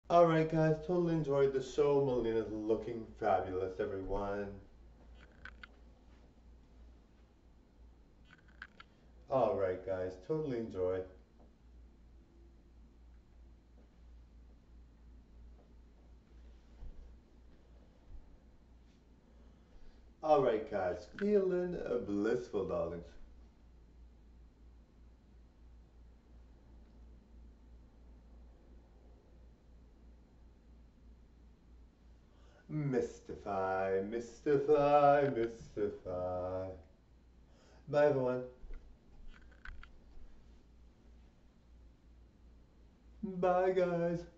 Alright guys, totally enjoyed the show. Melina's looking fabulous, everyone. Alright guys, totally enjoyed. Alright guys, feeling blissful, darlings. Mystify, mystify, mystify. Bye everyone. Bye guys.